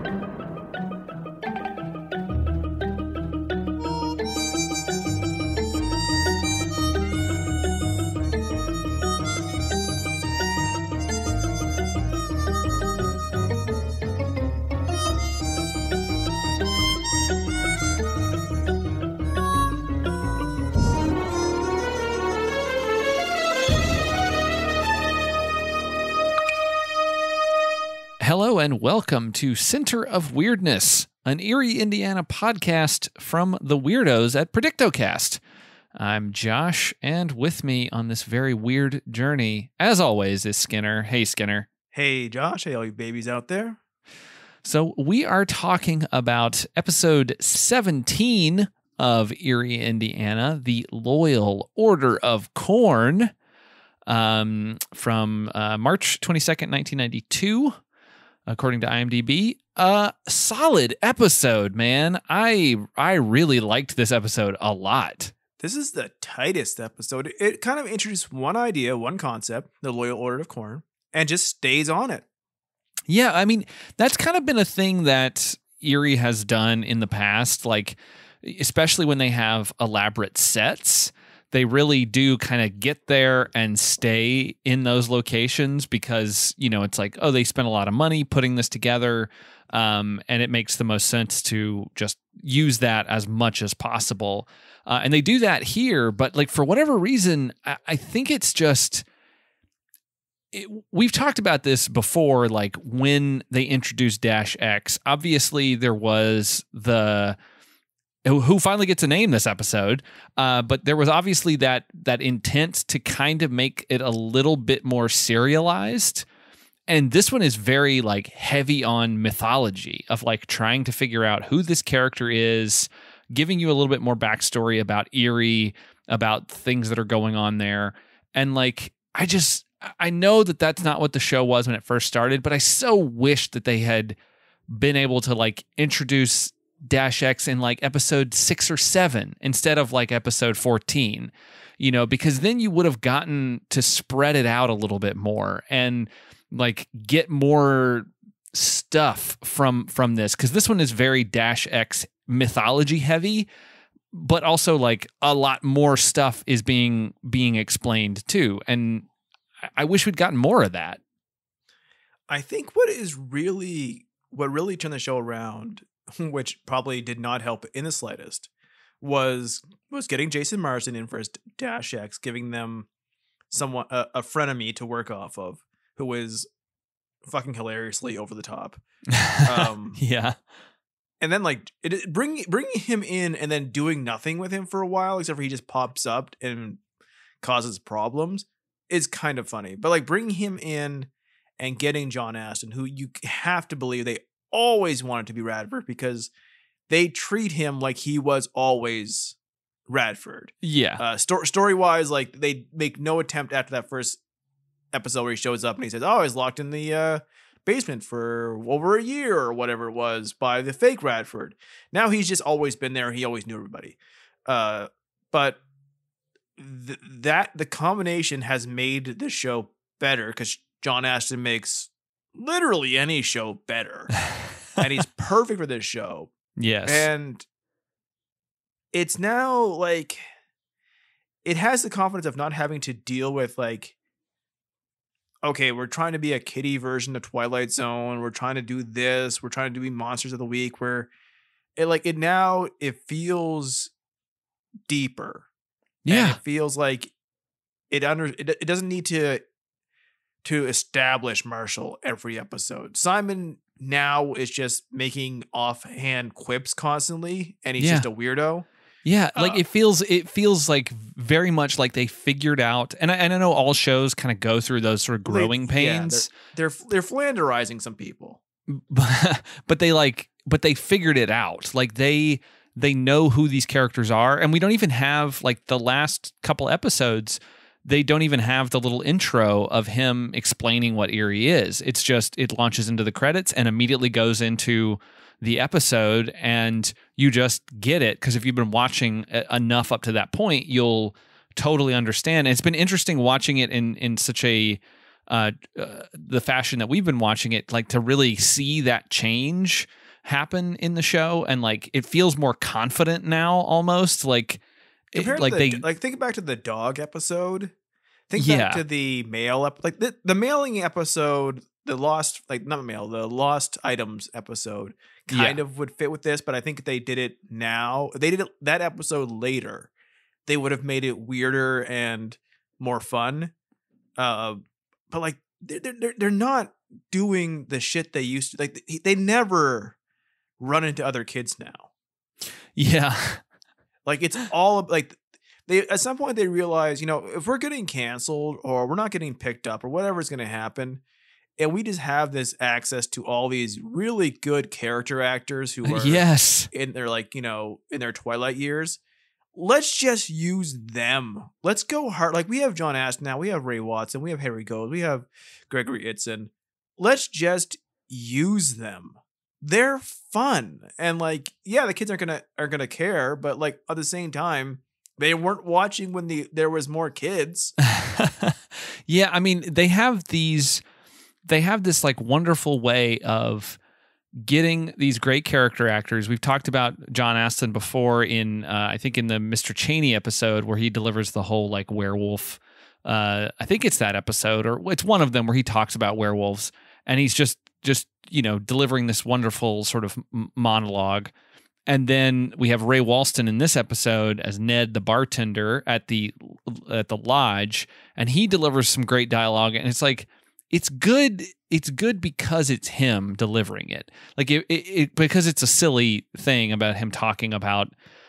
Hello and welcome to Center of Weirdness, an Eerie, Indiana podcast from the weirdos at predictocast. I'm Josh, and with me on this very weird journey, as always, is Skinner. Hey, Skinner. Hey, Josh. Hey, all you babies out there. So we are talking about episode 17 of Eerie, Indiana, the Loyal Order of Corn, from March 22nd, 1992. According to IMDb, a solid episode, man. I really liked this episode a lot. This is the tightest episode. It kind of introduced one idea, one concept, the Loyal Order of Corn, and just stays on it. Yeah, I mean, that's kind of been a thing that Eerie has done in the past, like, especially when they have elaborate sets. They really do kind of get there and stay in those locations because, you know, it's like, oh, they spent a lot of money putting this together, and it makes the most sense to just use that as much as possible. And they do that here, but like for whatever reason, I think it's just... we've talked about this before, like when they introduced Dash X, obviously there was the... who finally gets a name this episode, but there was obviously that intent to kind of make it a little bit more serialized. And this one is very like heavy on mythology of like trying to figure out who this character is, giving you a little bit more backstory about Eerie, about things that are going on there. And like, I know that that's not what the show was when it first started, but I so wish that they had been able to like introduce Dash X in like episode 6 or 7 instead of like episode 14, you know, because then you would have gotten to spread it out a little bit more and like get more stuff from this, because this one is very Dash X mythology heavy, but also like a lot more stuff is being explained too, and I wish we'd gotten more of that. I think what really turned the show around, which probably did not help in the slightest, was getting Jason Marsden in for his Dash X, giving them someone a frenemy to work off of, who is fucking hilariously over the top. Yeah, and then like bringing him in and then doing nothing with him for a while, except for he just pops up and causes problems, is kind of funny. But like bringing him in and getting John Astin, who you have to believe they always wanted to be Radford because they treat him like he was always Radford. Yeah. Story-wise, like they make no attempt after that first episode where he shows up and he says, oh, I was locked in the basement for over a year or whatever it was by the fake Radford. Now he's just always been there. He always knew everybody. But the combination has made the show better because John Astin makes literally any show better. And he's perfect for this show. Yes. And it's now like, it has the confidence of not having to deal with like, okay, we're trying to be a kiddie version of Twilight Zone. We're trying to do this. We're trying to do Monsters of the Week, where it feels deeper. Yeah. And it feels like it doesn't need to establish Marshall every episode. Simon now is just making offhand quips constantly, and he's just a weirdo. Yeah, like it feels like very much like they figured out, and I know all shows kind of go through those sort of growing pains. Yeah, they're flanderizing some people, but they figured it out. Like they know who these characters are, and we don't even have like the last couple episodes. They don't even have the little intro of him explaining what Eerie is. It's just, it launches into the credits and immediately goes into the episode, and you just get it. Because if you've been watching enough up to that point, you'll totally understand. And it's been interesting watching it in such a the fashion that we've been watching it, like to really see that change happen in the show, and like it feels more confident now, almost like Compared like to they think back to the dog episode. Think Yeah. back to the mail like the mailing episode, the lost items episode kind of would fit with this, but I think they did it now. They did it that episode later. They would have made it weirder and more fun. But like they're not doing the shit they used to. Like they never run into other kids now. Yeah. Like it's all like they at some point they realize, if we're getting canceled or we're not getting picked up or whatever's going to happen, and we just have this access to all these really good character actors who are in their in their twilight years, let's just use them. Let's go hard. Like we have John Astin now, we have Ray Walston, we have Harry Gold, we have Gregory Itzin. Let's just use them. They're fun. And like, yeah, the kids are gonna care, but like at the same time, they weren't watching when there was more kids. Yeah, I mean, they have this like wonderful way of getting these great character actors. We've talked about John Astin before in I think in the Mr. Cheney episode where he delivers the whole like werewolf. I think it's that episode, or it's one of them where he talks about werewolves, and he's just delivering this wonderful sort of monologue. And then we have Ray Walston in this episode as Ned, the bartender at the lodge, and he delivers some great dialogue. And it's like, it's good. It's good because it's him delivering it. Like because it's a silly thing about him talking about,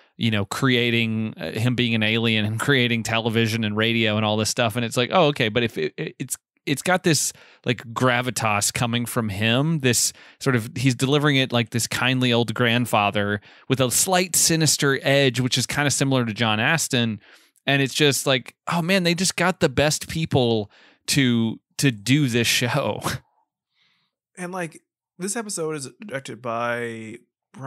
creating him being an alien and creating television and radio and all this stuff. And it's like, oh, okay. But if it's got this like gravitas coming from him, this sort of, he's delivering it like this kindly old grandfather with a slight sinister edge, which is kind of similar to John Astin. And it's just like, oh man, they just got the best people to do this show. And like this episode is directed by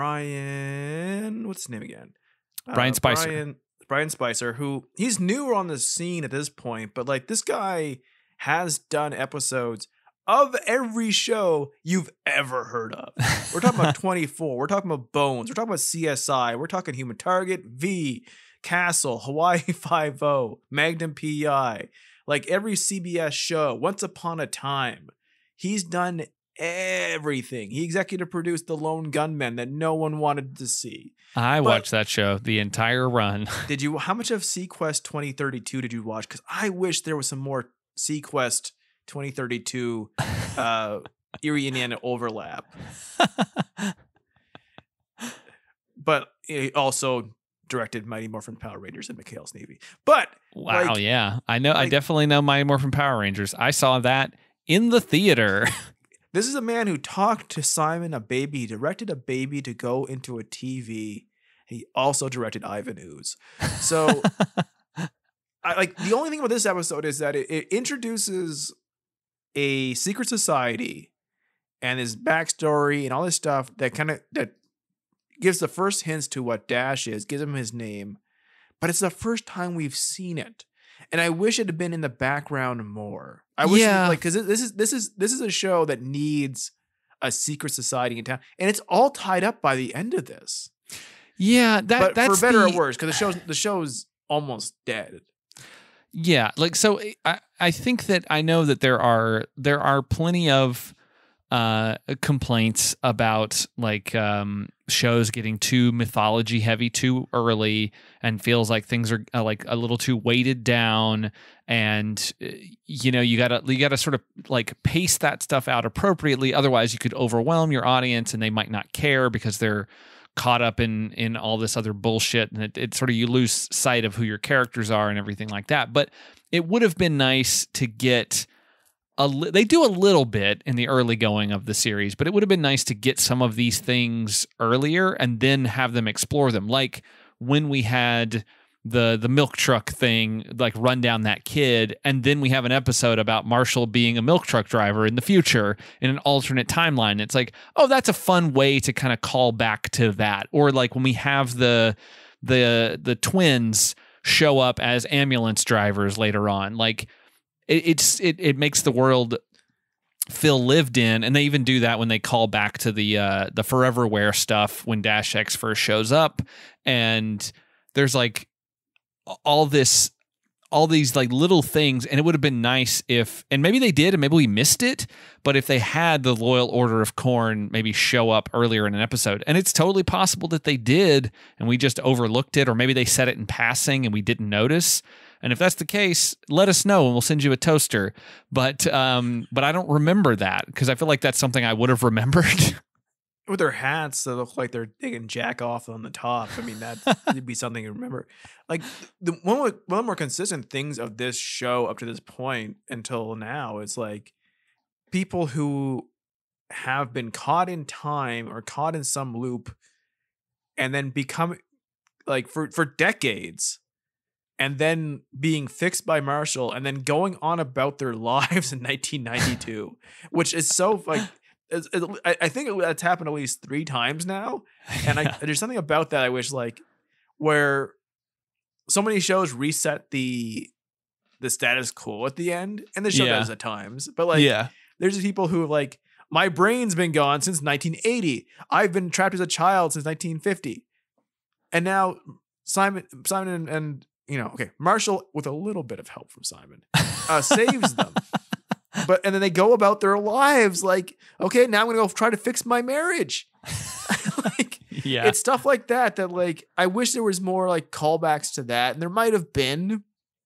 Brian, what's his name again? Brian Spicer. Brian Spicer, who he's newer on the scene at this point, but like this guy has done episodes of every show you've ever heard of. We're talking about 24. We're talking about Bones. We're talking about CSI. We're talking Human Target, V, Castle, Hawaii Five-0, Magnum PI. Like every CBS show, Once Upon a Time. He's done everything. He executive produced The Lone Gunmen that no one wanted to see. I watched that show, the entire run. Did you? How much of Sequest 2032 did you watch? Because I wish there was some more Sequest 2032 Eerie, Indiana overlap. But it also directed Mighty Morphin Power Rangers and McHale's Navy. But wow, yeah. I know. I definitely know Mighty Morphin Power Rangers. I saw that in the theater. This is a man who talked to Simon a Baby, directed a baby to go into a TV. He also directed Ivan Ooze. So the only thing about this episode is that it introduces a secret society and his backstory and all this stuff that gives the first hints to what Dash is, gives him his name, but it's the first time we've seen it. And I wish it had been in the background more. I wish, because this is a show that needs a secret society in town, and it's all tied up by the end of this. Yeah, but for better or worse, because the show's almost dead. Yeah, like so, I think that I know that there are plenty of complaints about like shows getting too mythology heavy too early and feels like things are like a little too weighted down, and you gotta sort of like pace that stuff out appropriately, otherwise you could overwhelm your audience and they might not care because they're caught up in all this other bullshit, and it sort of, you lose sight of who your characters are and everything like that. But it would have been nice to get they do a little bit in the early going of the series, but it would have been nice to get some of these things earlier and then have them explore them. Like when we had the milk truck thing, like run down that kid, and then we have an episode about Marshall being a milk truck driver in the future in an alternate timeline. It's like, oh, that's a fun way to kind of call back to that. Or like when we have the twins show up as ambulance drivers later on, like it makes the world feel lived in, and they even do that when they call back to the Foreverware stuff when Dash X first shows up, and there's like all these like little things, and it would have been nice if, and maybe they did, and maybe we missed it, but if they had the Loyal Order of Corn maybe show up earlier in an episode, and it's totally possible that they did, and we just overlooked it, or maybe they said it in passing and we didn't notice. And if that's the case, let us know and we'll send you a toaster. But I don't remember that because I feel like that's something I would have remembered. With their hats that look like they're taking jack off on the top. I mean, that'd be something to remember. Like one of the more consistent things of this show up to this point until now is like people who have been caught in time or caught in some loop and then become like for decades, and then being fixed by Marshall and then going on about their lives in 1992, which is so like, I think that's happened at least 3 times now. And there's something about that I wish, like, where so many shows reset the status quo at the end, and the show does at times, but like, there's people who like, my brain's been gone since 1980. I've been trapped as a child since 1950. And now Simon and Marshall, with a little bit of help from Simon, saves them. And then they go about their lives like, okay, now I'm going to go try to fix my marriage. Like, it's stuff like that like, I wish there was more like callbacks to that. And there might have been,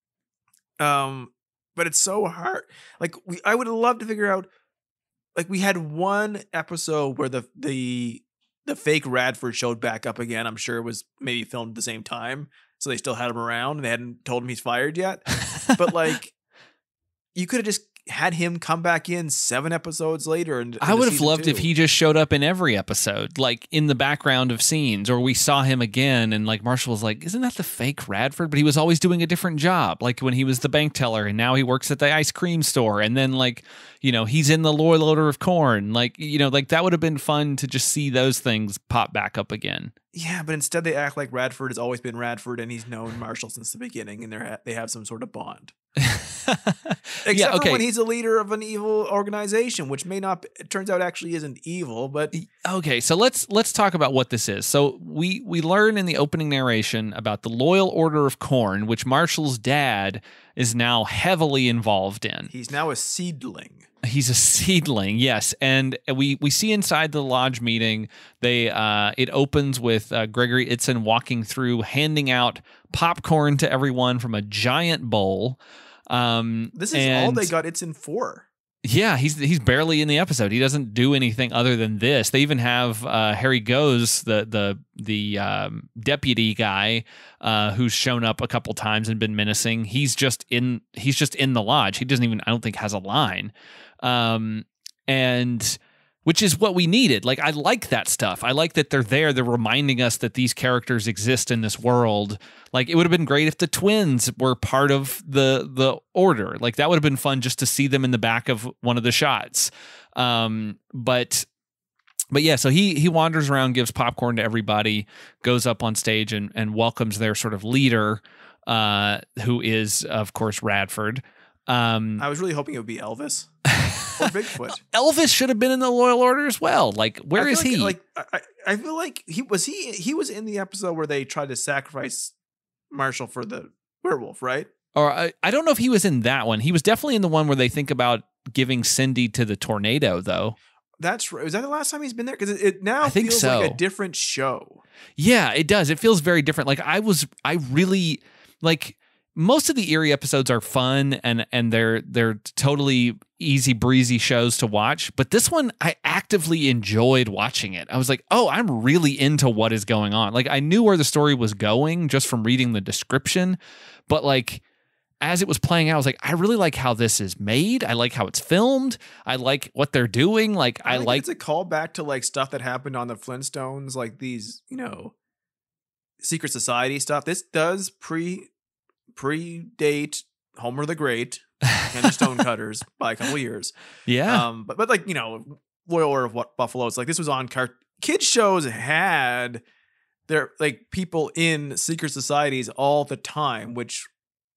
but it's so hard. Like I would have loved to figure out, like we had one episode where the fake Radford showed back up again. I'm sure it was maybe filmed at the same time. So they still had him around and they hadn't told him he's fired yet. But like, you could have just had him come back in 7 episodes later. And I would have loved if he just showed up in every episode, like in the background of scenes, or we saw him again. And like Marshall was like, isn't that the fake Radford? But he was always doing a different job. Like when he was the bank teller and now he works at the ice cream store. And then like, he's in the Loyal Order of Corn. Like, like that would have been fun to just see those things pop back up again. Yeah, but instead they act like Radford has always been Radford and he's known Marshall since the beginning, and they have some sort of bond. Except for when he's a leader of an evil organization, which it turns out actually isn't evil, but okay, so let's talk about what this is. So we learn in the opening narration about the Loyal Order of Corn, which Marshall's dad is now heavily involved in. He's now a seedling. He's a seedling, yes, and we see inside the lodge meeting, it opens with Gregory Itzin walking through, handing out popcorn to everyone from a giant bowl. This is all they got Itzin for. Yeah, he's barely in the episode. He doesn't do anything other than this. They even have Harry Goes, the deputy guy, who's shown up a couple times and been menacing. He's just in the lodge. He doesn't even, I don't think, has a line. And which is what we needed. Like, I like that stuff. I like that they're there. They're reminding us that these characters exist in this world. Like, it would have been great if the twins were part of the order. Like, that would have been fun just to see them in the back of one of the shots. But yeah, so he wanders around, gives popcorn to everybody, goes up on stage and welcomes their sort of leader, who is, of course, Radford. I was really hoping it would be Elvis. Or Bigfoot. Elvis should have been in the Loyal Order as well. Like, where is he? Like, I feel like he was in the episode where they tried to sacrifice Marshall for the werewolf, right? Or I don't know if he was in that one. He was definitely in the one where they think about giving Cindy to the tornado, though. That's right. Was that the last time he's been there? Because it now feels so. Like a different show. Yeah, it does. It feels very different. Like I really like. Most of the Eerie episodes are fun and they're totally easy breezy shows to watch, but this one I actively enjoyed watching it. I was like, "Oh, I'm really into what is going on." Like, I knew where the story was going just from reading the description, but like as it was playing out, I was like, "I really like how this is made. I like how it's filmed. I like what they're doing." Like, I like it's a callback to like stuff that happened on the Flintstones, like these, secret society stuff. This does predate Homer the Great and the Stonecutters by a couple of years. Yeah. But like, Loyal Order of Buffalo, it's like this was on kids shows had their like people in secret societies all the time, which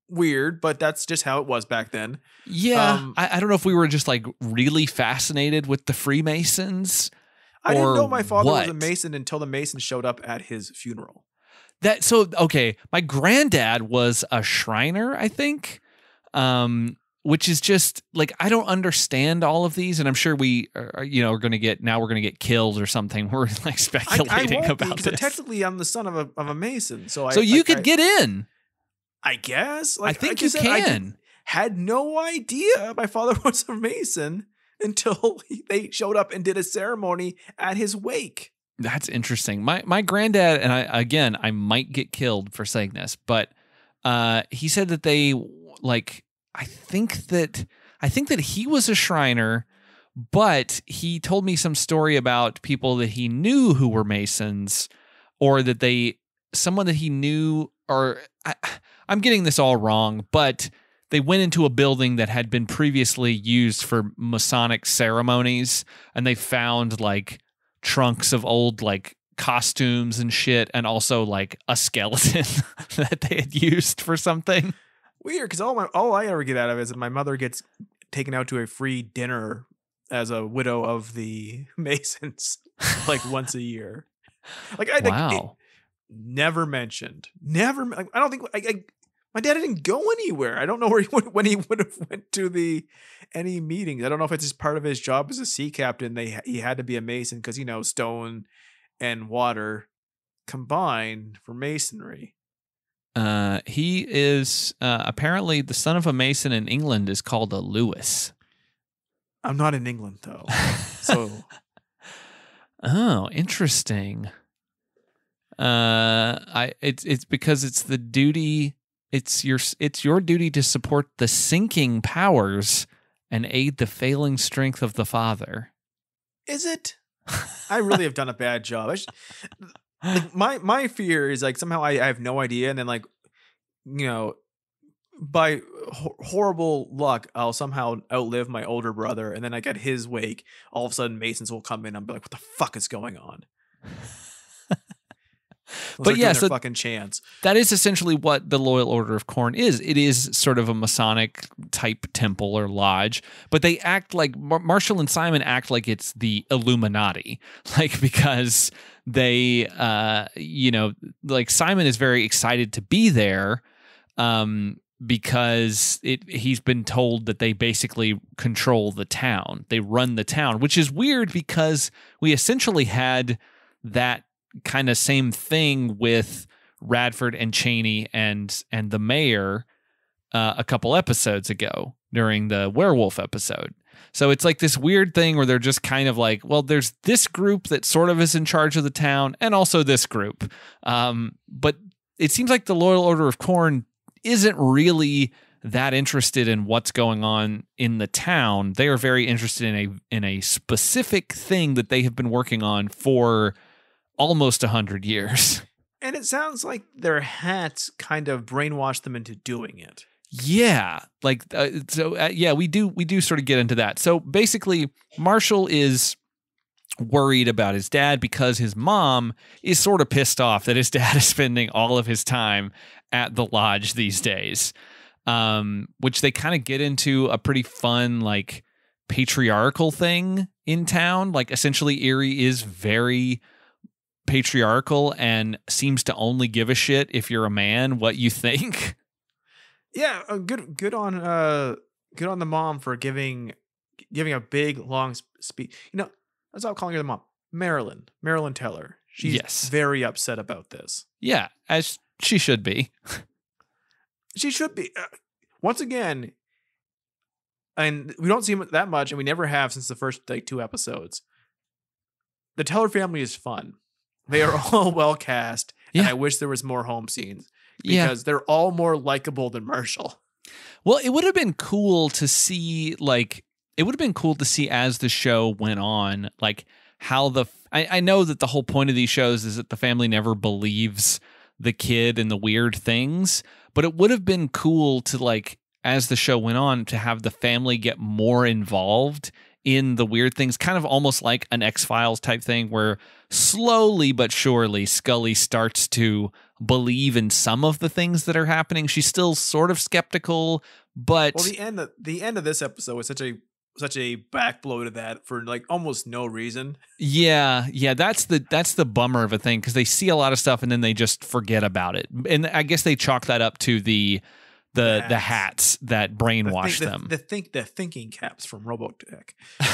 weird, but that's just how it was back then. Yeah. I don't know if we were just like really fascinated with the Freemasons. I didn't know my father was what? a Mason until the Masons showed up at his funeral. Okay, my granddad was a Shriner, I think, which is just like, I don't understand all of these, and I'm sure we are going to get killed or something. We're like speculating about this. Technically, I'm the son of a Mason, so you could get in. I guess. I think you can. I had no idea my father was a Mason until they showed up and did a ceremony at his wake. That's interesting. My granddad, and I might get killed for saying this, but he said that they like, I think that he was a Shriner, but he told me some story about people that he knew who were Masons, or that someone that he knew, or I'm getting this all wrong, but they went into a building that had been previously used for Masonic ceremonies, and they found like trunks of old like costumes and shit, and also like a skeleton that they had used for something. Weird, because all I ever get out of it is that my mother gets taken out to a free dinner as a widow of the Masons, like once a year. Like wow. Never mentioned. Never. I don't think. My dad didn't go anywhere. I don't know where when he would have went to any meetings. I don't know if it's just part of his job as a sea captain. He had to be a Mason because stone and water combined for masonry. He is apparently the son of a Mason in England is called a Lewis. I'm not in England though, so. Oh, interesting. It's because it's the duty. It's your duty to support the sinking powers and aid the failing strength of the father. Is it? I really have done a bad job. My fear is like somehow I have no idea, and then like by horrible luck I'll somehow outlive my older brother, and then like at his wake all of a sudden Masons will come in and be like, what the fuck is going on? But yeah, so fucking chance. That is essentially what the Loyal Order of Corn is. It is sort of a Masonic type temple or lodge, but they act like Marshall and Simon act like it's the Illuminati, like because they, like Simon is very excited to be there, because he's been told that they basically control the town. They run the town, which is weird because we essentially had that kind of same thing with Radford and Cheney and the mayor a couple episodes ago during the werewolf episode. So it's like this weird thing where they're just kind of like, well, there's this group that sort of is in charge of the town and also this group. But it seems like the Loyal Order of Corn isn't really that interested in what's going on in the town. They are very interested in a specific thing that they have been working on for almost 100 years. And it sounds like their hats kind of brainwashed them into doing it. Yeah. Like, we do sort of get into that. So basically, Marshall is worried about his dad because his mom is sort of pissed off that his dad is spending all of his time at the lodge these days, which they kind of get into a pretty fun, like, patriarchal thing in town. Like, essentially, Eerie is very patriarchal and seems to only give a shit if you're a man what you think. Yeah, good on the mom for giving a big long speech. That's how I'm calling her the mom. Marilyn Teller. She's very upset about this. Yeah, as she should be. She should be. Once again, and we don't see him that much, and we never have since the first 2 episodes. The Teller family is fun. They are all well cast, and I wish there was more home scenes because they're all more likable than Marshall. Well, it would have been cool to see, as the show went on, like how I know that the whole point of these shows is that the family never believes the kid and the weird things, but it would have been cool to, like, as the show went on, to have the family get more involved in the weird things, kind of almost like an X-Files type thing where slowly but surely Scully starts to believe in some of the things that are happening. She's still sort of skeptical, but the end of this episode was such a back blow to that for like almost no reason. Yeah, that's the bummer of a thing, because they see a lot of stuff and then they just forget about it. And I guess they chalk that up to the hats that brainwash them. The thinking caps from Robotech.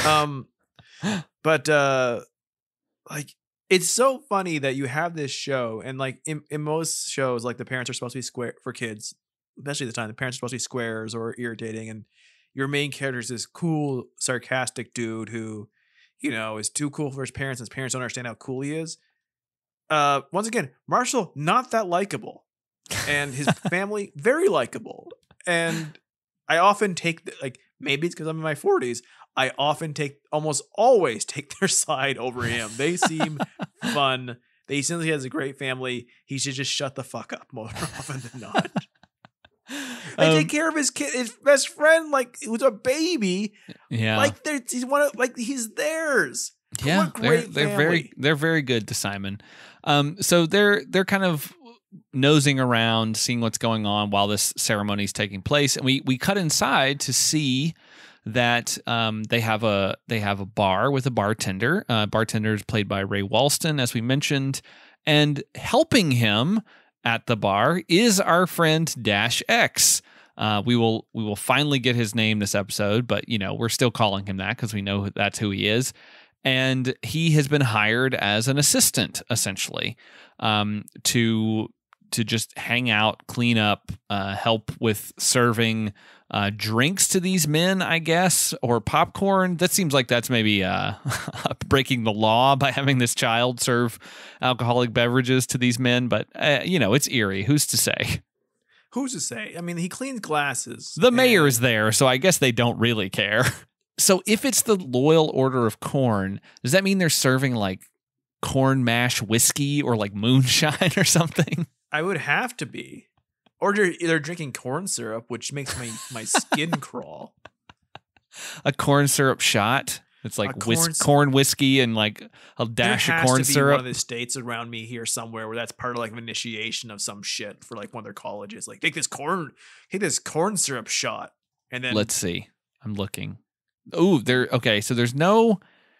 But like, it's so funny that you have this show, and like in most shows, like the parents are supposed to be square for kids, especially at the time. The parents are supposed to be squares or irritating, and your main character is this cool, sarcastic dude who, you know, is too cool for his parents, and his parents don't understand how cool he is. Once again, Marshall, not that likable, and his family, very likable. And I often take, like, maybe it's because I'm in my 40s, I almost always take their side over him. They seem fun. He seems like he has a great family. He should just shut the fuck up more often than not. And take care of his kid, his best friend, like it was a baby. Yeah, like he's theirs. Yeah, what great they're very good to Simon. So they're kind of nosing around, seeing what's going on while this ceremony is taking place, and we cut inside to see that they have a bar with a bartender. Bartender is played by Ray Walston, as we mentioned, and helping him at the bar is our friend Dash X. We will finally get his name this episode, but you know, we're still calling him that because we know that's who he is. And he has been hired as an assistant, essentially, to just hang out, clean up, help with serving drinks to these men, I guess, or popcorn. That seems like that's maybe breaking the law by having this child serve alcoholic beverages to these men. But, you know, it's Eerie. Who's to say? Who's to say? I mean, he cleans glasses. The mayor is there, so I guess they don't really care. So if it's the Loyal Order of Corn, does that mean they're serving like corn mash whiskey or like moonshine or something? I would have to be. Or they're drinking corn syrup, which makes my skin crawl. A corn syrup shot? It's like corn whiskey and like a dash of corn syrup. There has to be one of the states around me here somewhere where that's part of like an initiation of some shit for like one of their colleges. Like take this corn syrup shot, and then let's see. I'm looking. Oh, okay. So there's no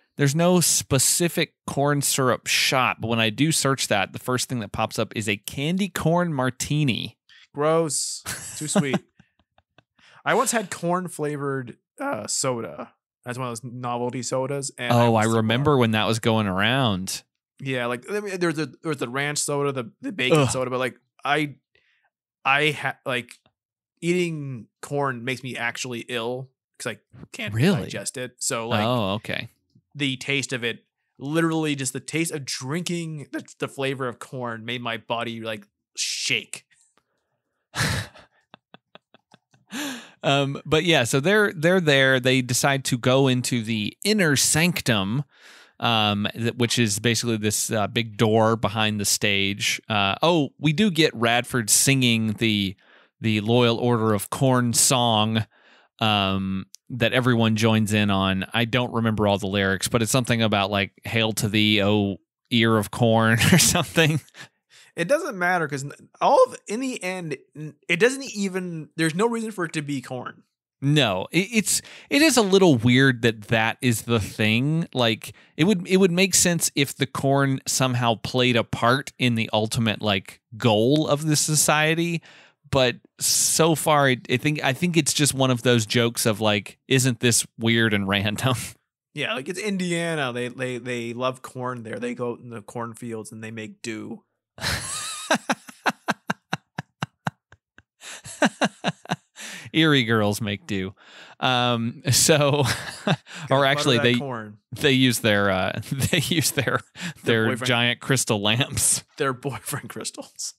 specific corn syrup shot, but when I do search that, the first thing that pops up is a candy corn martini. Gross. Too sweet. I once had corn flavored soda. That's one of those novelty sodas. And I remember when that was going around. Yeah, like there's the ranch soda, the bacon soda, but like I like eating corn makes me actually ill because I can't digest it. So like, okay. The taste of it, literally just the taste of drinking the flavor of corn made my body like shake. But yeah, so they're there. They decide to go into the inner sanctum, which is basically this big door behind the stage. We do get Radford singing the Loyal Order of Corn song that everyone joins in on. I don't remember all the lyrics, but it's something about like "Hail to thee, O ear of corn" or something. It doesn't matter because in the end, it doesn't even. There's no reason for it to be corn. No, it is a little weird that is the thing. Like it would make sense if the corn somehow played a part in the ultimate like goal of the society. But so far, I think it's just one of those jokes of like, isn't this weird and random? Yeah, like it's Indiana. They love corn there. They go in the cornfields and they make dew. Eerie girls make do. So or actually they use their giant crystal lamps. Their boyfriend crystals.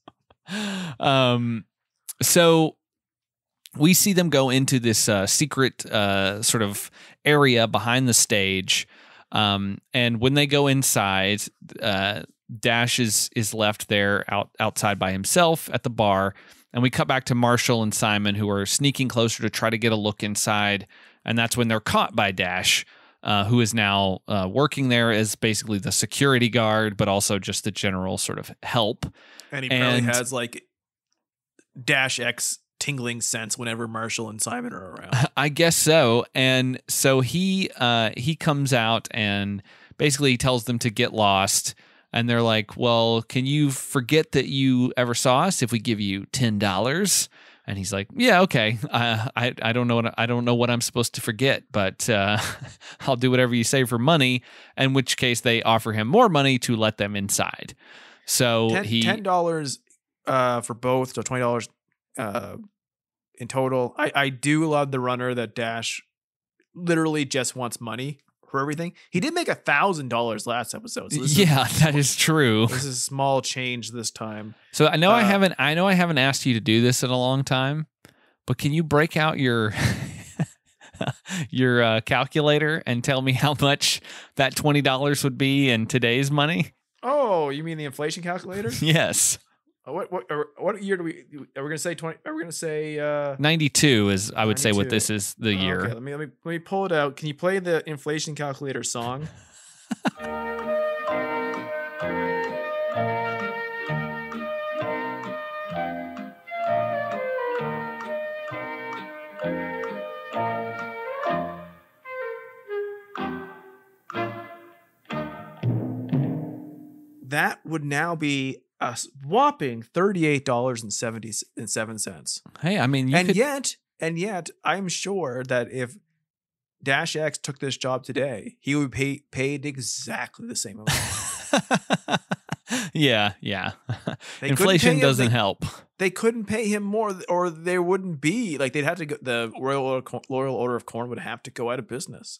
So we see them go into this secret sort of area behind the stage. And when they go inside, Dash is left there outside by himself at the bar. And we cut back to Marshall and Simon, who are sneaking closer to try to get a look inside. And that's when they're caught by Dash. who is now working there as basically the security guard, but also just the general sort of help. And he probably has like Dash X tingling sense whenever Marshall and Simon are around. I guess so. And so he comes out and basically tells them to get lost. And they're like, well, can you forget that you ever saw us if we give you $10? And he's like, yeah, okay. I don't know what I'm supposed to forget, but I'll do whatever you say for money. In which case they offer him more money to let them inside. So $10 for both, so $20 in total. I do love the runner that Dash literally just wants money for everything. He did make $1,000 last episode. So that is true. This is small change this time. So I know I haven't asked you to do this in a long time, but can you break out your your calculator and tell me how much that $20 would be in today's money? Oh, you mean the inflation calculator? Yes. What year are we gonna say 20? Are we gonna say 92 is I would 92. Say what this is the year. Okay, let me pull it out. Can you play the inflation calculator song? That would now be a whopping $38.77. Hey, I mean, yet, I'm sure that if Dash X took this job today, he would be paid exactly the same amount. Yeah. Inflation doesn't help. They couldn't pay him more, or there wouldn't be they'd have to go. The Royal Order of Corn would have to go out of business.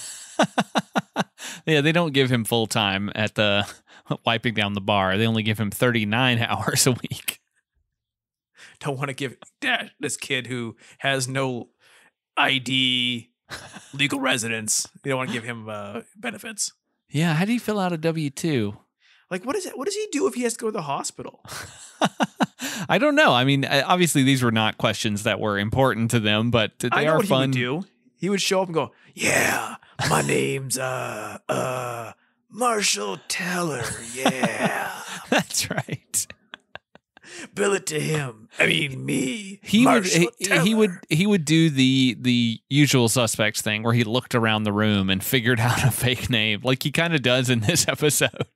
Yeah, they don't give him full time at the wiping down the bar. They only give him 39 hours a week. Don't want to give this kid who has no ID, legal residence. They don't want to give him benefits. Yeah, how do you fill out a W-2? Like, what is it? What does he do if he has to go to the hospital? I don't know. I mean, obviously these were not questions that were important to them, but they are fun. He would do. He would show up and go, "Yeah, my name's Marshall Teller." Yeah, that's right. Bill it to him. I mean, me. He would do the usual suspects thing where he looked around the room and figured out a fake name, like he kind of does in this episode.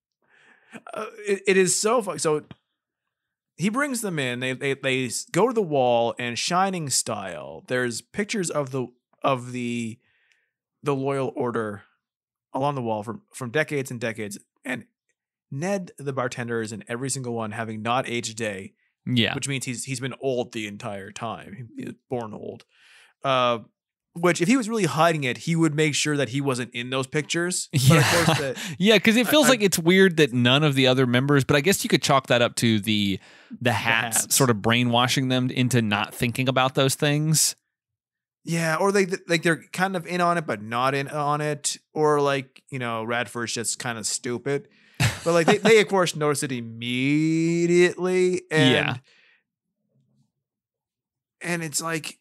It is so funny. So he brings them in. They go to the wall, and Shining style, there's pictures of the Loyal Order along the wall from decades and decades, and Ned the bartender is in every single one, having not aged a day. Yeah, which means he's been old the entire time. He was born old. Which, if he was really hiding it, he would make sure that he wasn't in those pictures. Yeah, of course yeah, because it feels like it's weird that none of the other members. But I guess you could chalk that up to the hats sort of brainwashing them into not thinking about those things. Yeah, or they're kind of in on it, but not in on it, or Radford's just kind of stupid. But they of course notice it immediately, and it's like.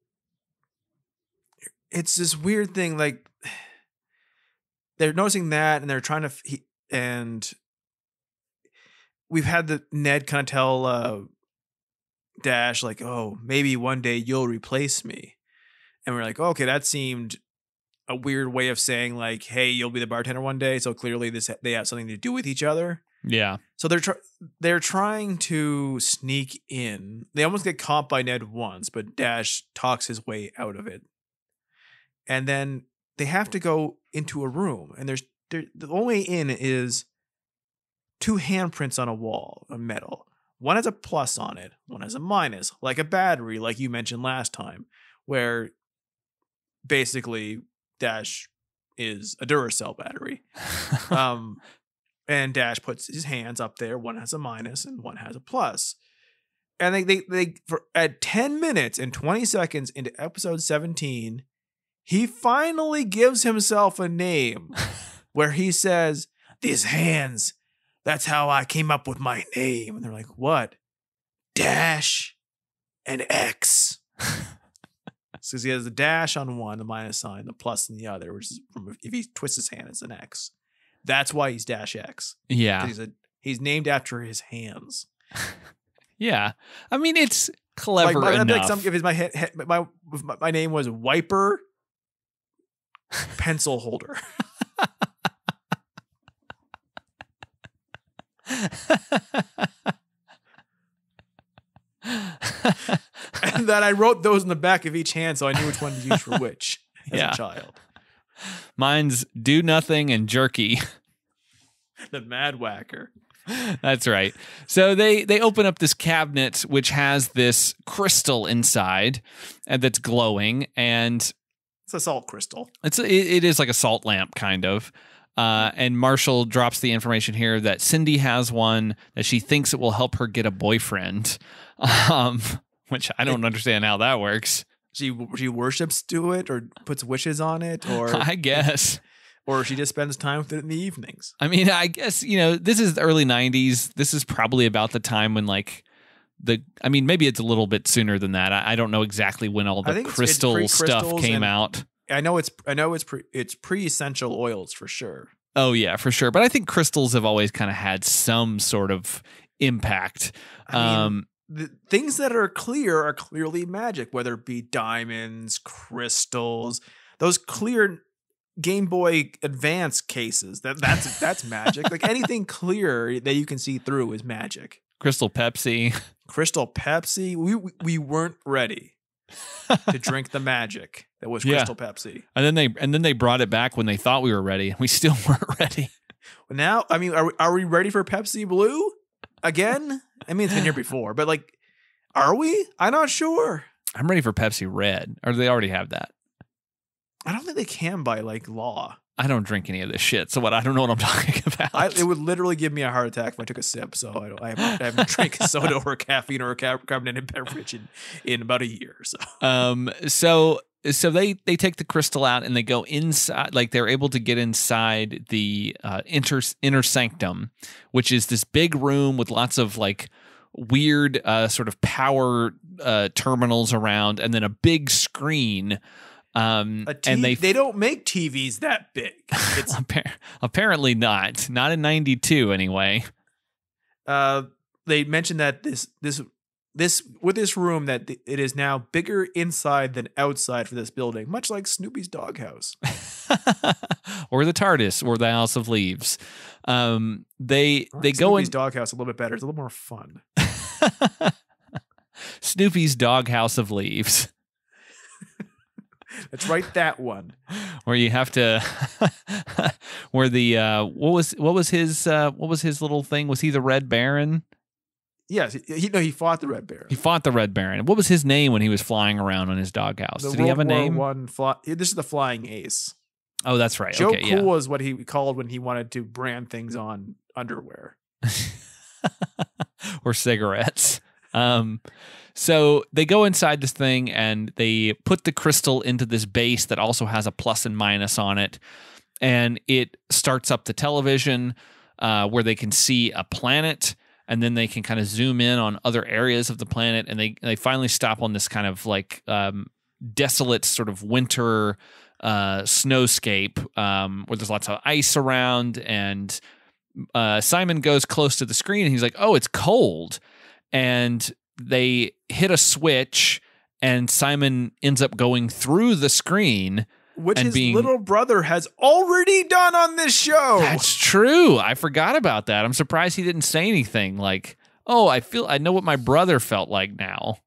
It's this weird thing, they're noticing that, and they're trying to, and we've had the Ned kind of tell Dash, oh, maybe one day you'll replace me. And we're like, okay, that seemed a weird way of saying, hey, you'll be the bartender one day. So clearly they have something to do with each other. Yeah. So they're trying to sneak in. They almost get caught by Ned once, but Dash talks his way out of it. And then they have to go into a room, and the only way in is two handprints on a wall of metal. One has a plus on it, one has a minus, like a battery, like you mentioned last time, where basically Dash is a Duracell battery. And Dash puts his hands up there. One has a minus and one has a plus. And they at 10 minutes and 20 seconds into episode 17, he finally gives himself a name where he says, "These hands, that's how I came up with my name." And they're like, "What?" "Dash and X." So he has the dash on one, the minus sign, the plus in the other, which is if he twists his hand, it's an X. That's why he's Dash X. Yeah. He's named after his hands. Yeah. I mean, it's clever enough. If my name was Wiper Pencil Holder. And that I wrote those in the back of each hand so I knew which one to use for which as a child. Mine's Do Nothing and Jerky. The Mad Whacker. That's right. So they open up this cabinet which has this crystal inside and that's glowing, and it's a salt crystal. It is like a salt lamp kind of. And Marshall drops the information here that Cindy has one that she thinks it will help her get a boyfriend, which I don't understand how that works. She worships to it or puts wishes on it, or I guess. Or she just spends time with it in the evenings. I mean, I guess, this is the early 90s. This is probably about the time when maybe it's a little bit sooner than that. I don't know exactly when all the crystal stuff came out. I know it's pre-essential oils for sure. Oh yeah, for sure. But I think crystals have always kind of had some sort of impact. The things that are clear are clearly magic, whether it be diamonds, crystals, those clear Game Boy Advance cases. That's magic. Like anything clear that you can see through is magic. Crystal Pepsi. We weren't ready to drink the magic that was Crystal Pepsi. And then they brought it back when they thought we were ready. We still weren't ready. Now, I mean, are we ready for Pepsi Blue again? I mean, it's been here before, but are we? I'm not sure. I'm ready for Pepsi Red. Or do they already have that? I don't think they can by law. I don't drink any of this shit, so I don't know what I'm talking about. It would literally give me a heart attack if I took a sip. So I haven't drank soda or caffeine or a carbonated beverage in about a year. So they take the crystal out and they go inside. They're able to get inside the inner sanctum, which is this big room with lots of weird sort of power terminals around, and then a big screen. And they don't make TVs that big. It's apparently not in 92 anyway. They mentioned that this with this room that it is now bigger inside than outside for this building, much like Snoopy's doghouse, or the TARDIS, or the House of Leaves. They go in Snoopy's doghouse a little bit better. It's a little more fun. Snoopy's Doghouse of Leaves. Let's write that one. Where you have to, where the what was his little thing? Was he the Red Baron? Yes, he fought the Red Baron. He fought the Red Baron. What was his name when he was flying around on his doghouse? Did he have a name? This is the Flying Ace. Oh, that's right. Joe Cool is what he called when he wanted to brand things on underwear or cigarettes. So they go inside this thing and they put the crystal into this base that also has a plus and minus on it. And it starts up the television where they can see a planet, and then they can kind of zoom in on other areas of the planet. And they finally stop on this kind of desolate sort of winter snowscape where there's lots of ice around. And Simon goes close to the screen and he's like, oh, it's cold. And they hit a switch, and Simon ends up going through the screen. Which his little brother has already done on this show. That's true. I forgot about that. I'm surprised he didn't say anything I know what my brother felt like now.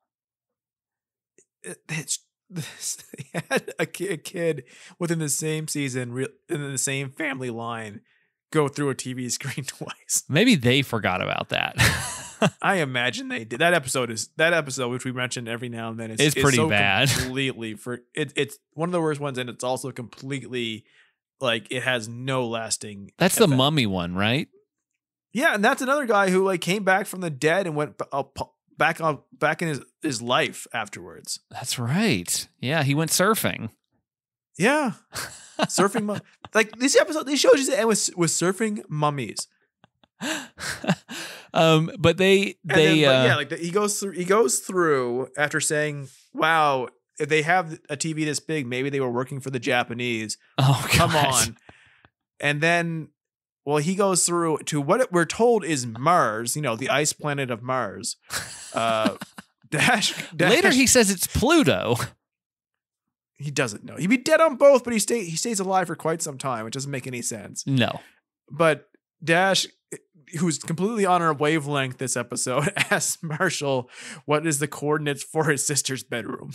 He had a kid within the same season, in the same family line, go through a TV screen twice. Maybe they forgot about that. I imagine they did. That episode, which we mentioned every now and then, is pretty so bad. Completely it's one of the worst ones, and it's also completely it has no lasting. That's effect. the Mummy one, right? Yeah, and that's another guy who came back from the dead and went back in his life afterwards. That's right. Yeah, he went surfing. Yeah, surfing. This episode, they showed you the end with surfing mummies. But he goes through after saying, "Wow, if they have a TV this big, maybe they were working for the Japanese. Oh, come God. on. And then, well, he goes through to what we're told is Mars, the ice planet of Mars. Dash. Later, he says it's Pluto. He doesn't know. He'd be dead on both, but he stays alive for quite some time, which doesn't make any sense. No. But Dash, who's completely on our wavelength this episode, asks Marshall what is the coordinates for his sister's bedroom.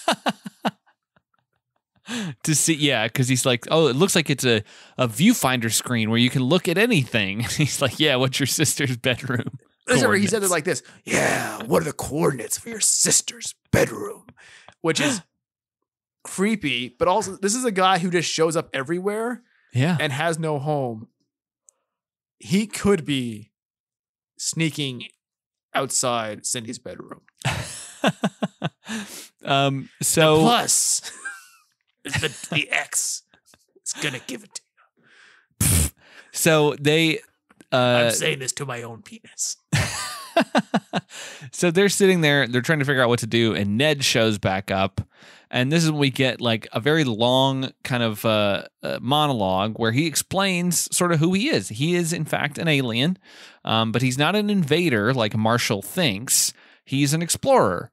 To see, yeah, because he's like, oh, it looks like it's a viewfinder screen where you can look at anything. He's like, yeah, what's your sister's bedroom? He said it like this. Yeah, what are the coordinates for your sister's bedroom? Which is creepy, but also this is a guy who just shows up everywhere and has no home. He could be sneaking outside Cindy's bedroom. So the plus the X is gonna give it to you. So they I'm saying this to my own penis. So they're sitting there, they're trying to figure out what to do, and Ned shows back up. And this is when we get like a very long kind of monologue where he explains sort of who he is. He is, in fact, an alien, but he's not an invader like Marshall thinks. He's an explorer.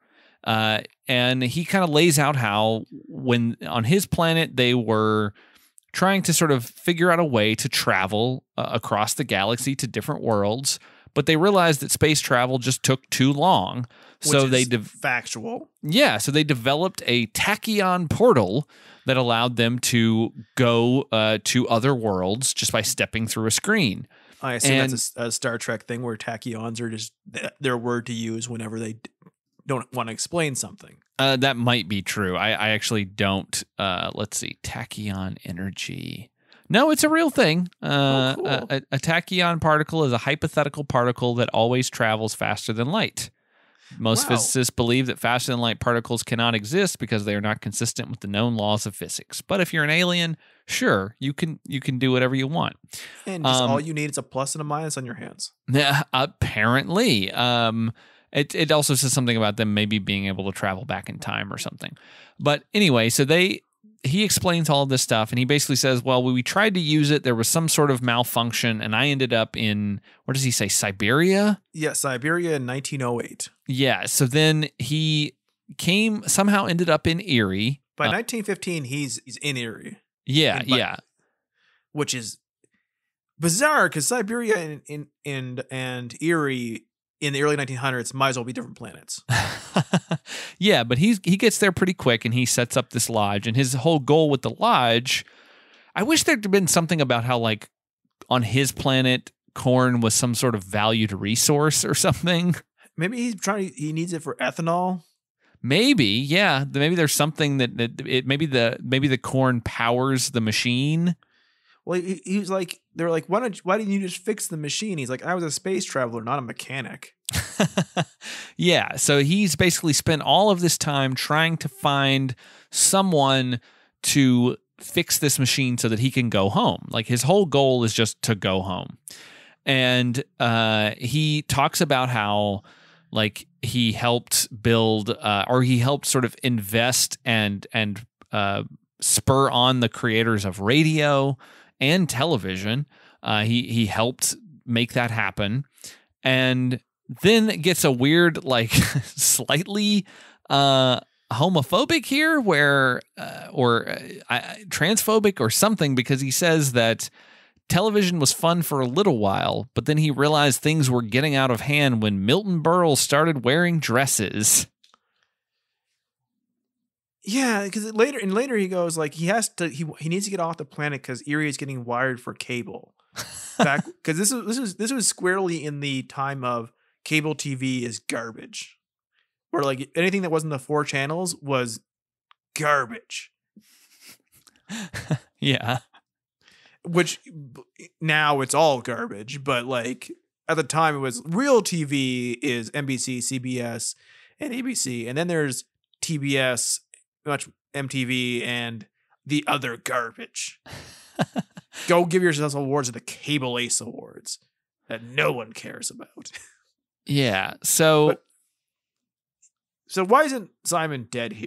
And he kind of lays out how when on his planet they were trying to sort of figure out a way to travel across the galaxy to different worlds, but they realized that space travel just took too long. So they factual. Yeah, so they developed a tachyon portal that allowed them to go to other worlds just by stepping through a screen. I assume that's a Star Trek thing where tachyons are just their word to use whenever they don't want to explain something. That might be true. I actually don't. Let's see. Tachyon energy. No, it's a real thing. Cool. A tachyon particle is a hypothetical particle that always travels faster than light. Most physicists believe that faster than light particles cannot exist because they are not consistent with the known laws of physics. But if you're an alien, sure, you can do whatever you want. And just all you need is a plus and a minus on your hands. Yeah, apparently. It also says something about them maybe being able to travel back in time or something. But anyway, so he explains all of this stuff, and he basically says, well, when we tried to use it, there was some sort of malfunction, and I ended up in, what does he say, Siberia? Yeah, Siberia in 1908. Yeah, so then he somehow ended up in Eerie. By 1915, he's in Eerie. Yeah. Which is bizarre, because Siberia and Eerie in the early 1900s might as well be different planets. Yeah, but he gets there pretty quick, and he sets up this lodge, and his whole goal with the lodge, I wish there'd been something about how, like, on his planet, corn was some sort of valued resource or something. Maybe he needs it for ethanol. Maybe, yeah. Maybe there's something maybe the corn powers the machine. Well, he was like, they're like, why didn't you just fix the machine? He's like, I was a space traveler, not a mechanic. Yeah, so he's basically spent all of this time trying to find someone to fix this machine so that he can go home. Like, his whole goal is just to go home. And he talks about how, like, he helped build or he helped sort of invest and spur on the creators of radio and television. He helped make that happen, and then gets a weird, like, slightly homophobic here, where or transphobic or something, because he says that television was fun for a little while, but then he realized things were getting out of hand when Milton Berle started wearing dresses. Yeah, because later he goes, like, he needs to get off the planet because Eerie is getting wired for cable. Because this was squarely in the time of cable TV is garbage, where, like, anything that wasn't the 4 channels was garbage. Yeah. Which now it's all garbage, but, like, at the time it was real TV is NBC, CBS, and ABC, and then there's TBS, much MTV, and the other garbage. Go give yourselves awards at the Cable Ace Awards that no one cares about. Yeah. So why isn't Simon dead here?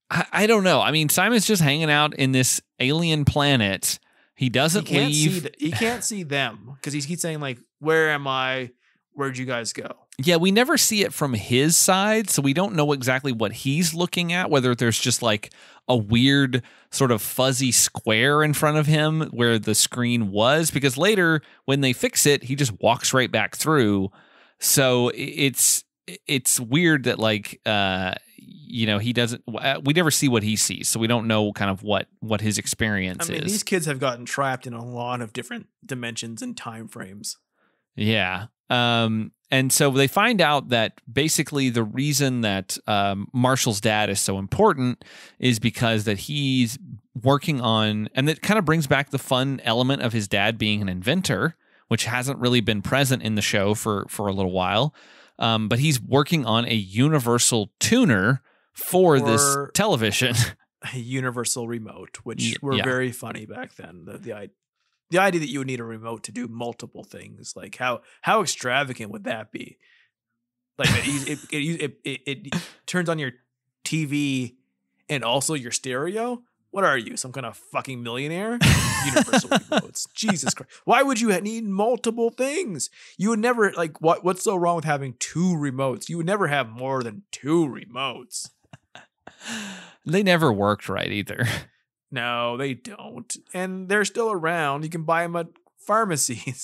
I don't know. I mean, Simon's just hanging out in this alien planet. He doesn't leave. He can't see them because he keeps saying like, "Where am I? Where'd you guys go?" Yeah, we never see it from his side, so we don't know exactly what he's looking at, whether there's just like a weird sort of fuzzy square in front of him where the screen was, because later when they fix it, he just walks right back through. So it's weird that like he doesn't, we never see what he sees, so we don't know kind of what his experience is. These kids have gotten trapped in a lot of different dimensions and time frames. Yeah. And so they find out that basically the reason that Marshall's dad is so important is because that he's working on, and that kind of brings back the fun element of his dad being an inventor, which hasn't really been present in the show for a little while. But he's working on a universal tuner for this television. A universal remote, which were very funny back then. The idea that you would need a remote to do multiple things, like how extravagant would that be? Like it turns on your TV and also your stereo. What are you, some kind of fucking millionaire? Universal remotes. Jesus Christ! Why would you need multiple things? You would never like what's so wrong with having two remotes? You would never have more than two remotes. They never worked right either. No, they don't. And they're still around. You can buy them at pharmacies.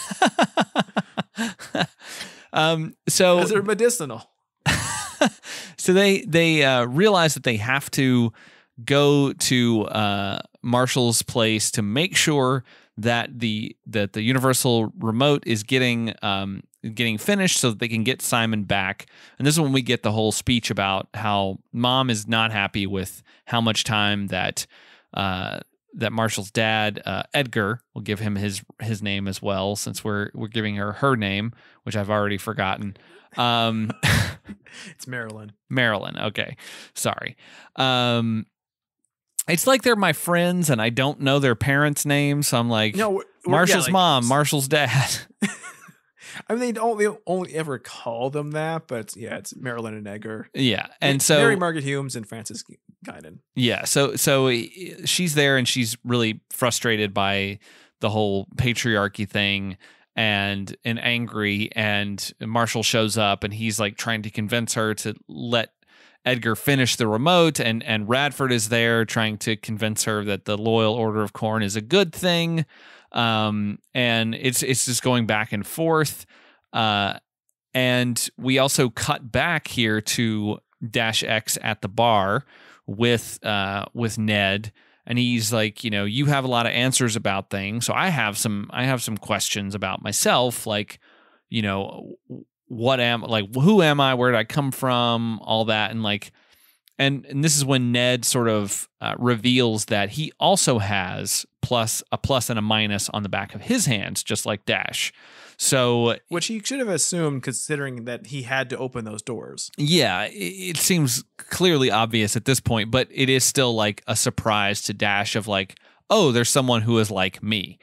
So they're medicinal. So they realize that they have to go to Marshall's place to make sure that the universal remote is getting finished so that they can get Simon back. And this is when we get the whole speech about how mom is not happy with how much time that Marshall's dad, Edgar, we'll give him his name as well, since we're giving her name, which I've already forgotten. It's Marilyn. Marilyn. Okay. Sorry. It's like they're my friends and I don't know their parents' names. So I'm like, no, Marshall's mom, Marshall's dad. I mean, they only ever call them that, but yeah, it's Marilyn and Edgar. Yeah, and so Mary Margaret Humes and Frances Guinan. Yeah, so she's there and she's really frustrated by the whole patriarchy thing and angry. And Marshall shows up and he's like trying to convince her to let Edgar finish the remote, and Radford is there trying to convince her that the Loyal Order of Corn is a good thing. And it's just going back and forth. And we also cut back here to Dash X at the bar with Ned, and he's like, you have a lot of answers about things, so I have some questions about myself, like, who am I, where did I come from, all that, and like, and this is when Ned sort of reveals that he also has a plus and a minus on the back of his hands, just like Dash. So, which he should have assumed, considering that he had to open those doors. Yeah, it seems clearly obvious at this point, but it is still like a surprise to Dash of like, oh, there's someone who is like me,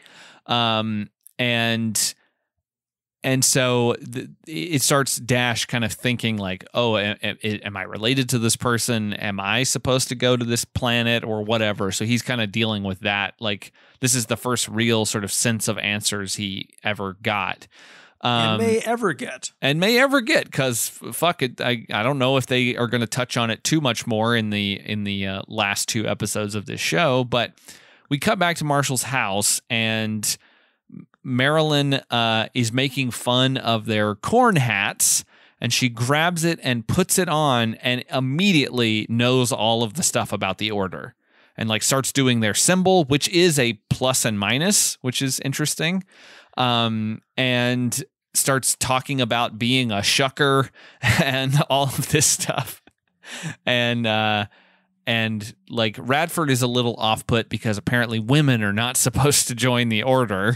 and so it starts Dash kind of thinking like, oh, am I related to this person? Am I supposed to go to this planet or whatever? So he's kind of dealing with that. Like, this is the first real sort of sense of answers he ever got. And may ever get. Because fuck it. I don't know if they are going to touch on it too much more in the last two episodes of this show. But we cut back to Marshall's house, and Marilyn is making fun of their corn hats, and she grabs it and puts it on and immediately knows all of the stuff about the order and like starts doing their symbol, which is a plus and minus, which is interesting, and starts talking about being a shucker and all of this stuff. And like Radford is a little off put because apparently women are not supposed to join the order.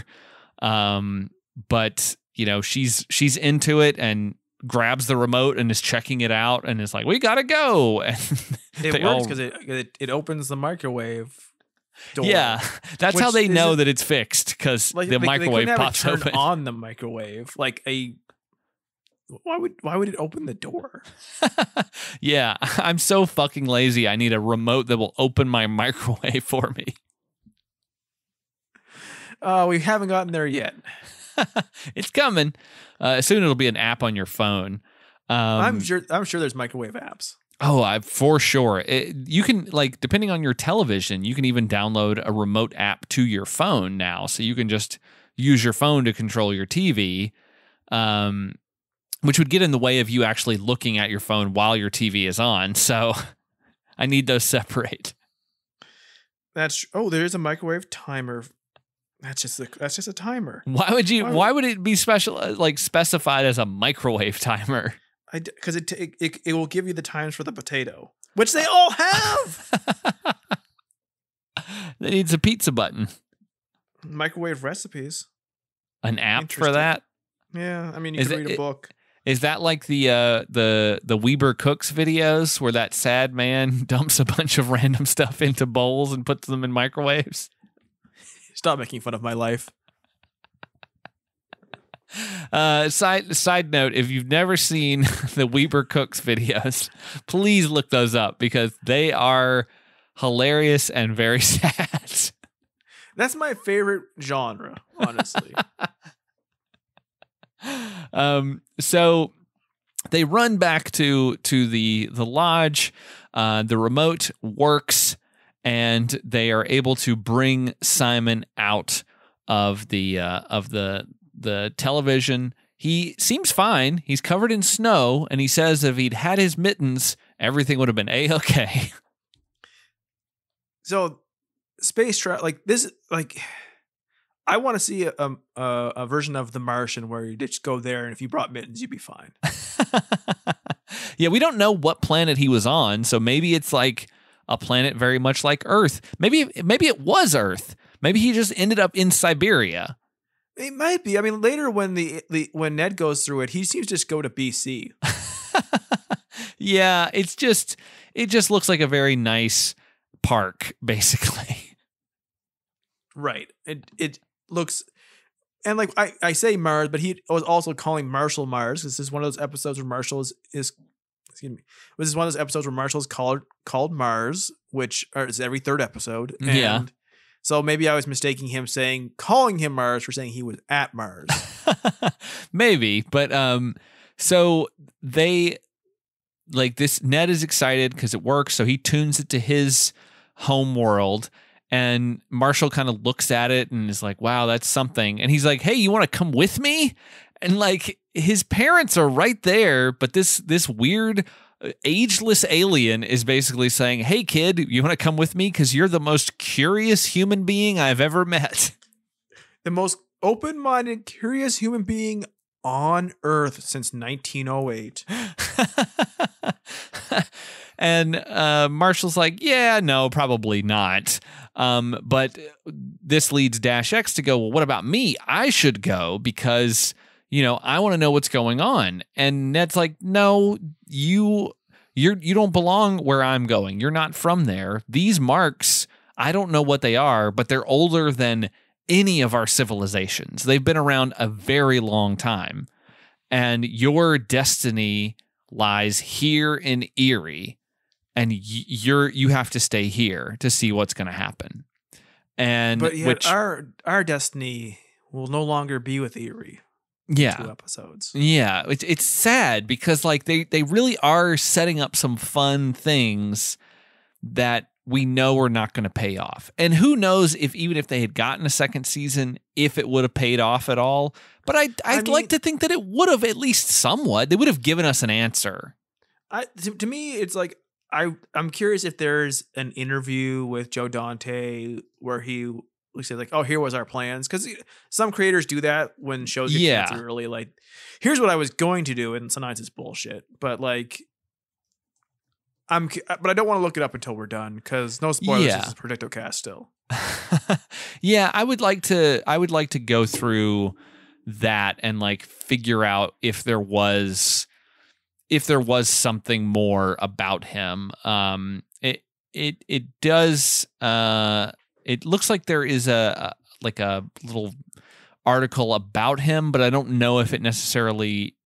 But she's into it and grabs the remote and is checking it out and is like, we gotta go. And it works because it opens the microwave door. Yeah, that's how they know that it's fixed, because the microwave pops open. open On the microwave, like a why would it open the door? Yeah, I'm so fucking lazy. I need a remote that will open my microwave for me. We haven't gotten there yet. It's coming. Soon it'll be an app on your phone. I'm sure there's microwave apps. Oh, for sure. You can, like, depending on your television, you can even download a remote app to your phone now. So you can just use your phone to control your TV, which would get in the way of you actually looking at your phone while your TV is on. So I need those separate. There's a microwave timer. That's just a timer. Why would it be specified as a microwave timer? Because it will give you the times for the potato, which they all have. That needs a pizza button. Microwave recipes. An app for that? Yeah, I mean, you can read a book. Is that like the Weber Cooks videos where that sad man dumps a bunch of random stuff into bowls and puts them in microwaves? Stop making fun of my life. Side note, if you've never seen the Weber Cooks videos, please look those up because they are hilarious and very sad. That's my favorite genre, honestly. So they run back to the lodge. The remote works, and they are able to bring Simon out of the television. He seems fine. He's covered in snow, and he says if he'd had his mittens, everything would have been A-okay. So, space travel like this, like I want to see a version of The Martian where you just go there, and if you brought mittens, you'd be fine. Yeah, we don't know what planet he was on, so maybe it's like a planet very much like Earth. Maybe it was Earth. Maybe he just ended up in Siberia. It might be. I mean, later when when Ned goes through it, he seems to just go to BC. Yeah, it just looks like a very nice park, basically. Right. It looks, and like I say Mars, but he was also calling Marshall Mars. This is one of those episodes where Marshall is excuse me. This is one of those episodes where Marshall is called Mars, which is every third episode. And yeah. So maybe I was mistaking calling him Mars for saying he was at Mars. Maybe, but so they like this. Ned is excited because it works, so he tunes it to his home world, and Marshall kind of looks at it and is like, "Wow, that's something." And he's like, "Hey, you want to come with me?" And like his parents are right there, but this weird ageless alien is basically saying, "Hey kid, you want to come with me because you're the most curious human being I've ever met." The most open-minded, curious human being on Earth since 1908. And Marshall's like, "Yeah, no, probably not." But this leads Dash X to go, "Well, what about me? I should go because I want to know what's going on." And Ned's like, "No, you don't belong where I'm going. You're not from there. These marks, I don't know what they are, but they're older than any of our civilizations. They've been around a very long time. And your destiny lies here in Eerie, and you have to stay here to see what's going to happen." And but yet our destiny will no longer be with Eerie. Yeah. 2 episodes. Yeah. It's sad because like they really are setting up some fun things that we know are not going to pay off. And who knows even if they had gotten a second season, if it would have paid off at all. But I'd like to think that it would have at least somewhat. They would have given us an answer. To me, it's like I'm curious if there's an interview with Joe Dante where he said like, "Oh, here was our plans," because some creators do that when shows get canceled early. Like, here's what I was going to do, and sometimes it's bullshit. But like, but I don't want to look it up until we're done because no spoilers. This is predictocast still. Yeah, I would like to go through that and like figure out if there was something more about him. It does. It looks like there is a little article about him, but I don't know if it necessarily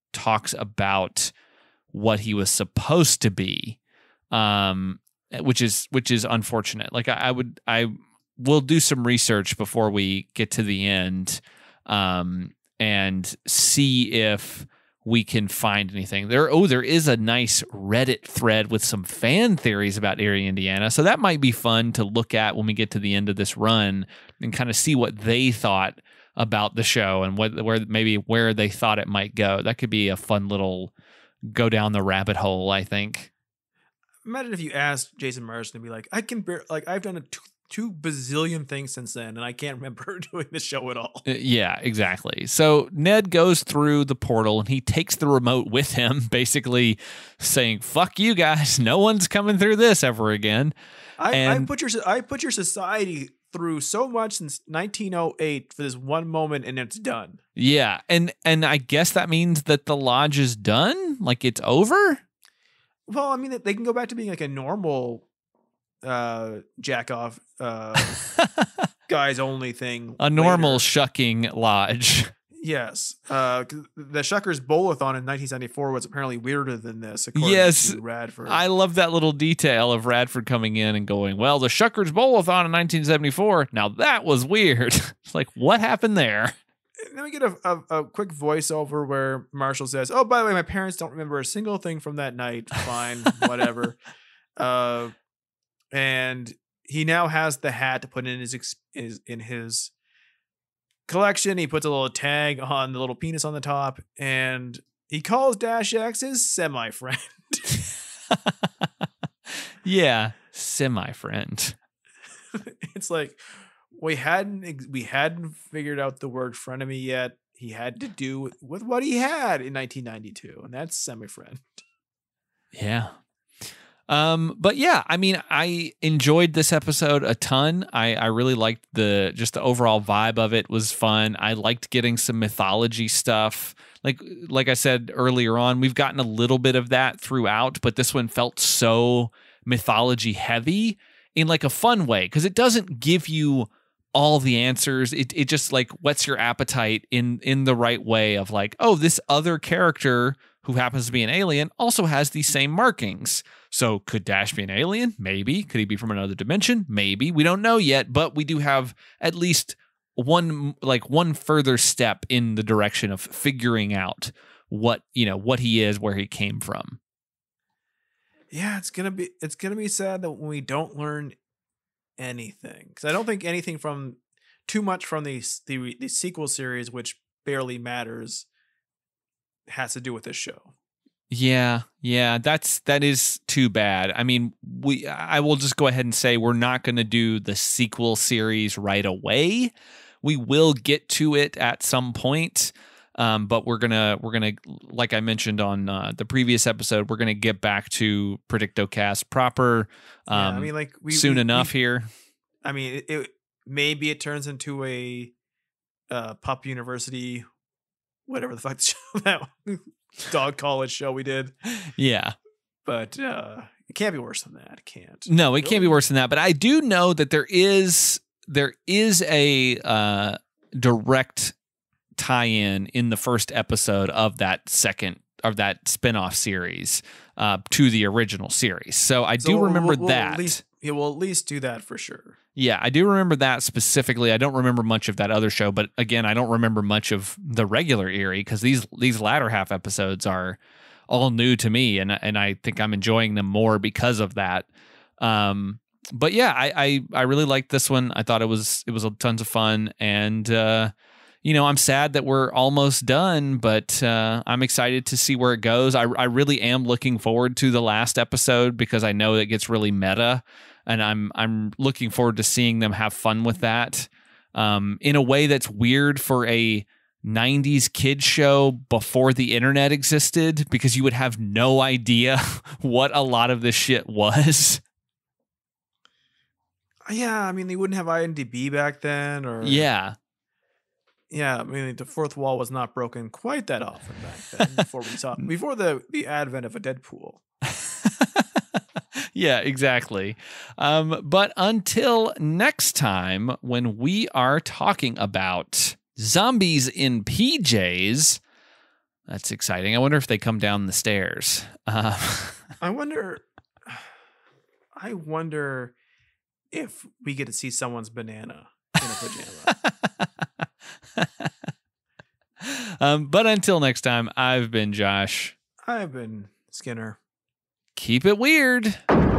talks about what he was supposed to be, which is unfortunate. Like I will do some research before we get to the end, and see if we can find anything there. Oh, there is a nice Reddit thread with some fan theories about Eerie, Indiana. So that might be fun to look at when we get to the end of this run and kind of see what they thought about the show and where they thought it might go. That could be a fun little go down the rabbit hole, I think. Imagine if you asked Jason Marsden to be like, I've done two bazillion things since then, and I can't remember doing the show at all. Yeah, exactly. So Ned goes through the portal and he takes the remote with him, basically saying, "Fuck you guys, no one's coming through this ever again." I put your society through so much since 1908 for this one moment, and it's done. Yeah, and I guess that means that the lodge is done, like it's over. Well, I mean, they can go back to being like a normal jack off guys only thing. A normal shucking lodge. Yes. The Shuckers Bowl-a-thon in 1974 was apparently weirder than this, according to Radford. I love that little detail of Radford coming in and going, well, the Shuckers Bowl-a-thon in 1974, now that was weird. It's like, what happened there? And then we get a quick voiceover where Marshall says, "Oh, by the way, my parents don't remember a single thing from that night." Fine, whatever. And he now has the hat to put in his collection. He puts a little tag on the little penis on the top, and he calls Dash X his semi-friend. Yeah, semi-friend. It's like we hadn't figured out the word frenemy yet. He had to do with what he had in 1992, and that's semi-friend. Yeah. But yeah, I mean, I enjoyed this episode a ton. I really liked the overall vibe of it was fun. I liked getting some mythology stuff. Like I said earlier on, we've gotten a little bit of that throughout, but this one felt so mythology heavy in like a fun way, because it doesn't give you all the answers. It just like whets your appetite in the right way of like, oh, this other character who happens to be an alien also has these same markings. So could Dash be an alien? Maybe. Could he be from another dimension? Maybe. We don't know yet, but we do have at least one further step in the direction of figuring out what he is, where he came from. Yeah, it's gonna be sad that when we don't learn anything, because I don't think anything from too much from the sequel series, which barely matters, has to do with this show. Yeah, that is too bad. I mean, I will just go ahead and say we're not going to do the sequel series right away. We will get to it at some point, but we're gonna, like I mentioned on the previous episode, we're gonna get back to predictocast proper. I mean, like soon enough here. I mean, maybe it turns into a Pup University, whatever the fuck the show, that dog college show we did. Yeah. But it can't be worse than that. It can't. No, it can't be worse than that. But I do know that there is a direct tie-in in the first episode of that spinoff series to the original series. So I do remember that. We'll at least do that for sure. Yeah, I do remember that specifically. I don't remember much of that other show, but again, I don't remember much of the regular Eerie, because these latter half episodes are all new to me, and I think I'm enjoying them more because of that. But yeah, I really liked this one. I thought it was tons of fun, and I'm sad that we're almost done, but I'm excited to see where it goes. I really am looking forward to the last episode, because I know it gets really meta, and I'm looking forward to seeing them have fun with that in a way that's weird for a 90s kids show before the internet existed, because you would have no idea what a lot of this shit was. Yeah, I mean, they wouldn't have IMDb back then, or yeah. Yeah, I mean, the fourth wall was not broken quite that often back then. before the advent of a Deadpool. Yeah, exactly. But until next time, when we are talking about zombies in PJs, That's exciting. I wonder if they come down the stairs. I wonder if we get to see someone's banana in a pajama. But until next time, I've been Josh. I've been Skinner. Keep it weird.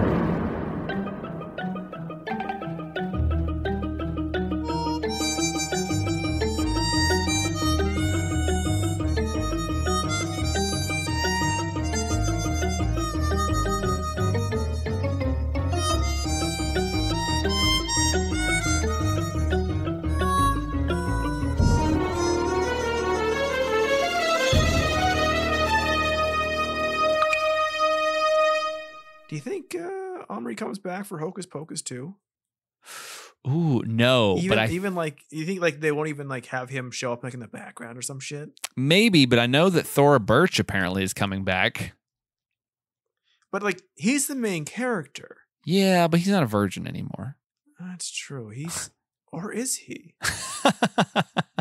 Do you think Omri comes back for Hocus Pocus 2? Ooh, no. Even like, you think like they won't even like have him show up like in the background or some shit? Maybe, but I know that Thora Birch apparently is coming back. But like, he's the main character. Yeah, but he's not a virgin anymore. That's true. Or is he?